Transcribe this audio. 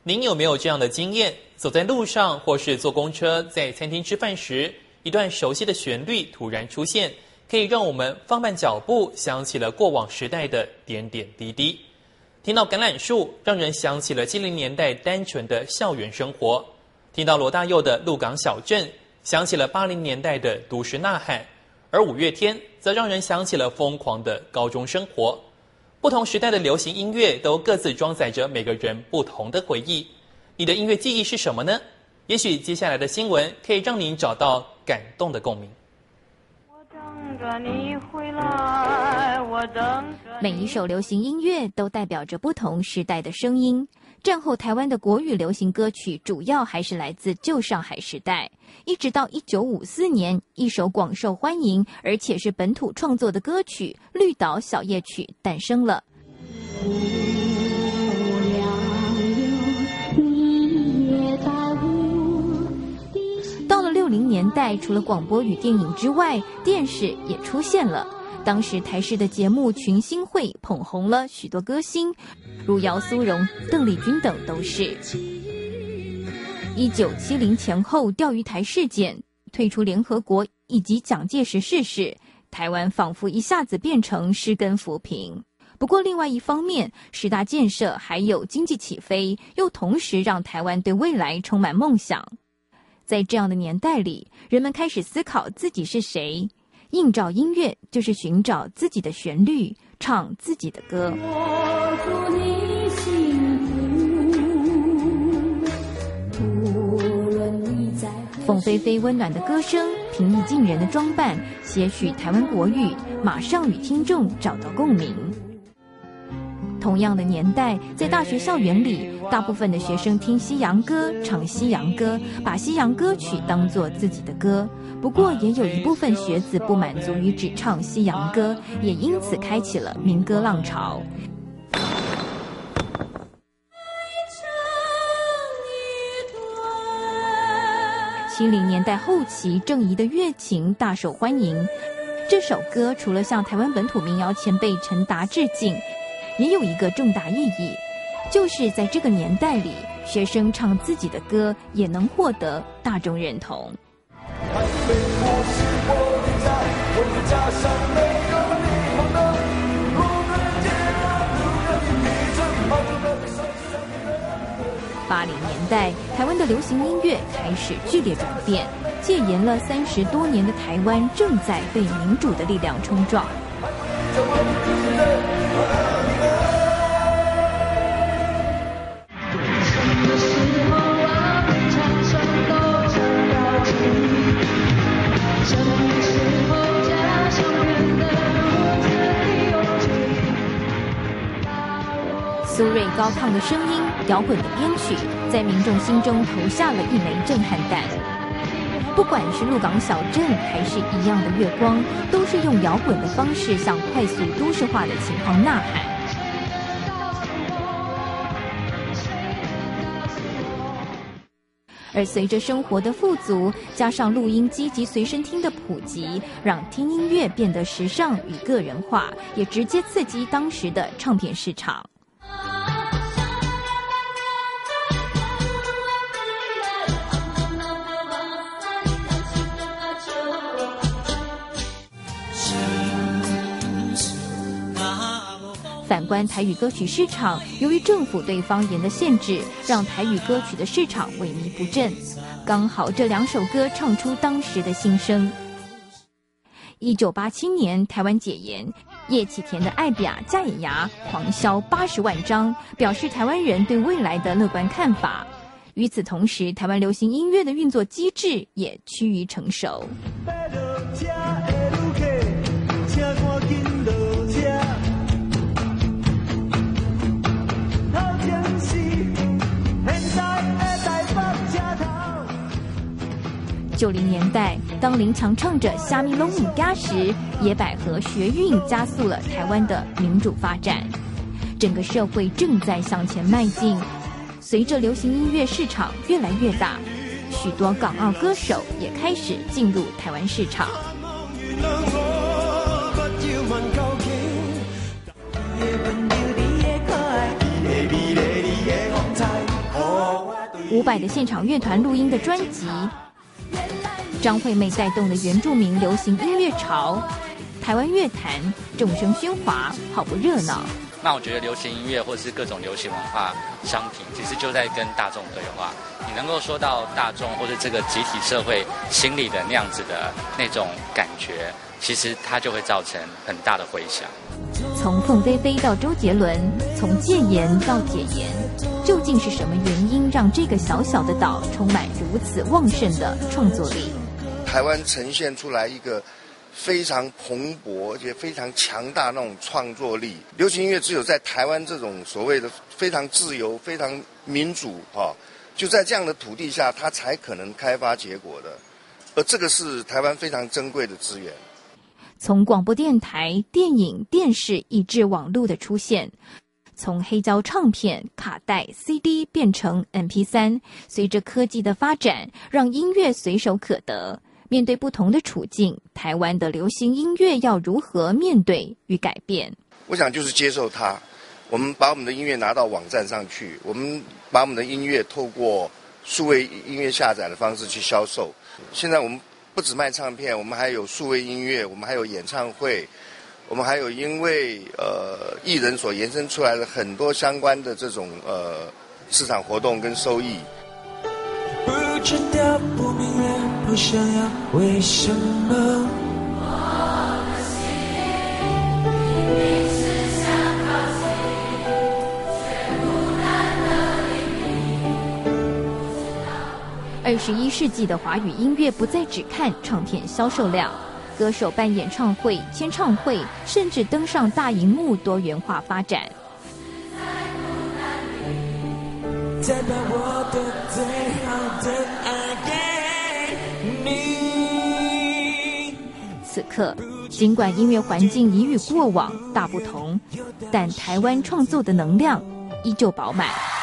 您有没有这样的经验？走在路上或是坐公车，在餐厅吃饭时，一段熟悉的旋律突然出现，可以让我们放慢脚步，想起了过往时代的点点滴滴。听到橄榄树，让人想起了70年代单纯的校园生活；听到罗大佑的鹿港小镇，想起了80年代的都市呐喊；而五月天则让人想起了疯狂的高中生活。不同时代的流行音乐都各自装载着每个人不同的回忆。你的音乐记忆是什么呢？也许接下来的新闻可以让您找到感动的共鸣。 每一首流行音乐都代表着不同时代的声音。战后台湾的国语流行歌曲主要还是来自旧上海时代，一直到1954年，一首广受欢迎而且是本土创作的歌曲《绿岛小夜曲》诞生了。到了60年代，除了广播与电影之外，电视也出现了。当时台视的节目群星会捧红了许多歌星，如姚苏蓉、邓丽君等都是。1970前后钓鱼台事件、退出联合国以及蒋介石逝世，台湾仿佛一下子变成失根浮萍。不过另外一方面，10大建设还有经济起飞，又同时让台湾对未来充满梦想。在这样的年代里，人们开始思考自己是谁。映照音乐就是寻找自己的旋律，唱自己的歌。我祝你幸福，无论你在凤飞飞温暖的歌声，平易近人的装扮，些许台湾国语，马上与听众找到共鸣。同样的年代，在大学校园里，大部分的学生听西洋歌，唱西洋歌，把西洋歌曲当作自己的歌。不过，也有一部分学子不满足于只唱西洋歌，也因此开启了民歌浪潮。70年代后期，郑怡的《月情》大受欢迎。这首歌除了向台湾本土民谣前辈陈达致敬，也有一个重大意义，就是在这个年代里，学生唱自己的歌也能获得大众认同。80年代，台湾的流行音乐开始剧烈转变，戒严了30多年的台湾正在被民主的力量冲撞。苏芮高亢的声音，摇滚的编曲，在民众心中投下了一枚震撼弹。不管是鹿港小镇还是一样的月光，都是用摇滚的方式向快速都市化的情况呐喊。而随着生活的富足，加上录音机及随身听的普及，让听音乐变得时尚与个人化，也直接刺激当时的唱片市场。反观台语歌曲市场，由于政府对方言的限制，让台语歌曲的市场萎靡不振。刚好这2首歌唱出当时的心声。1987年台湾解严，叶启田的《爱拚加野牙》狂销80万张，表示台湾人对未来的乐观看法。与此同时，台湾流行音乐的运作机制也趋于成熟。90年代，当林强唱着虾米拢唔加时，野百合学运加速了台湾的民主发展。整个社会正在向前迈进。随着流行音乐市场越来越大，许多港澳歌手也开始进入台湾市场。 500的现场乐团录音的专辑，张惠妹带动的原住民流行音乐潮，台湾乐坛众声喧哗，好不热闹。 那我觉得流行音乐或是各种流行文化商品，其实就在跟大众对话。你能够说到大众或者这个集体社会心里的那样子的那种感觉，其实它就会造成很大的回响。 从凤飞飞到周杰伦，从戒严到解严，究竟是什么原因让这个小小的岛充满如此旺盛的创作力？ 台湾呈现出来一个非常蓬勃而且非常强大那种创作力。流行音乐只有在台湾这种所谓的非常自由、非常民主就在这样的土地下，它才可能开发结果的。而这个是台湾非常珍贵的资源。 从广播电台、电影、电视以至网络的出现，从黑胶唱片、卡带、CD 变成 MP3， 随着科技的发展，让音乐随手可得。面对不同的处境，台湾的流行音乐要如何面对与改变？ 我想就是接受它。我们把我们的音乐拿到网站上去，我们把我们的音乐透过数位音乐下载的方式去销售。现在我们不只卖唱片，我们还有数位音乐，我们还有演唱会，我们还有因为艺人所延伸出来的很多相关的这种市场活动跟收益。 不知道，不明了，不想要，为什么？ 21世纪的华语音乐不再只看唱片销售量，歌手办演唱会、签唱会，甚至登上大荧幕，多元化发展。 再把我的最好的爱给你。 此刻，尽管音乐环境已与过往大不同，但台湾创作的能量依旧饱满。